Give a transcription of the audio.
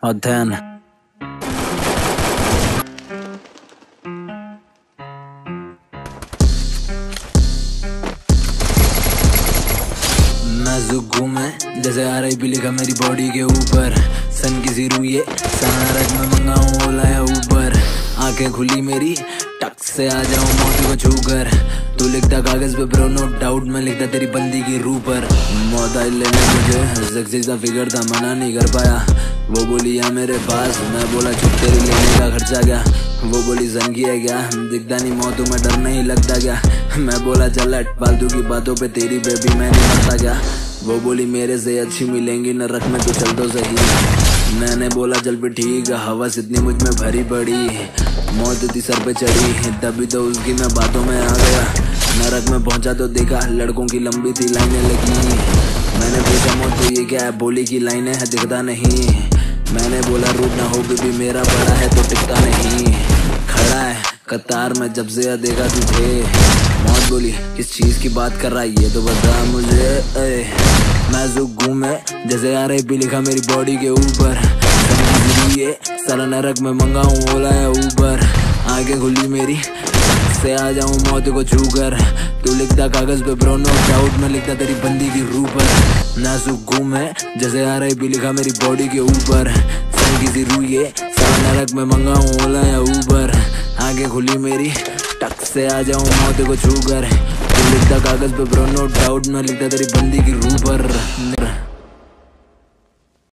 अध्ययन। नाजुक घूमे जैसे RIP लिखा मेरी बॉडी के ऊपर। सन की जीरू ये सनारक में मंगाऊं ओला या ऊबर। आंखें खुली मेरी टक से आ जाऊं मौत को छूकर। तू लिखता कागज पे ब्रो नो डाउट, मैं लिखता तेरी बंदी की रूह पर। मौत आई लेने मुझे सेक्सी सा फिगर था, मना नहीं कर पाया। वो बोली या मेरे पास, मैं बोला चुप तेरी लेने का खर्चा क्या। वो बोली सन की है क्या, दिखता नहीं मौत में डर नहीं लगता क्या। मैं बोला चल हट फालतू की बातों पे तेरी बेबी मैं नहीं मरता क्या। वो बोली मेरे से अच्छी मिलेंगी न रख में तो चल तो सही। मैंने बोला चल भी ठीक, हवस इतनी मुझ में भरी पड़ी। मौत इतनी सर पे चढ़ी तभी तो उसकी मैं बातों में आ गया। नरक में पहुंचा तो देखा लड़कों की लंबी थी लाइनें लगी। मैंने पूछा मौत तो ये क्या है, बोली की लाइनें है दिखता नहीं। मैंने बोला रूट ना हो भी मेरा बड़ा है तो टिकता नहीं। खड़ा है कतार में जब से देखा तुझे। मौत बोली किस चीज की बात कर रहा है ये तो बता मुझे। मैं जुग घूमे जैसे RIP लिखा मेरी बॉडी के ऊपर। ये सारा नरक में मंगाऊं ओला या ऊबर। आगे खुली मेरी से आ जाऊं मौत को छूकर। तू लिखता कागज पे ब्रो नो डाउट, मैं लिखता तेरी बंदी की रूह पर। नाजुक घूमे जैसे RIP लिखा मेरी बॉडी के ऊपर। सन की जीरू ये सारा नरक में मंगाऊं ओला या ऊबर। आगे खुली मेरी टक से आ जाऊं मौत को छूकर। तू लिखता कागज पे ब्रो नो डाउट, मैं लिखता तेरी बंदी की रूह पर।